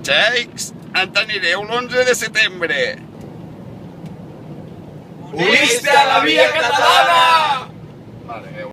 Xeics, on anireu l'11 de setembre? Uniste a la via catalana! Vale,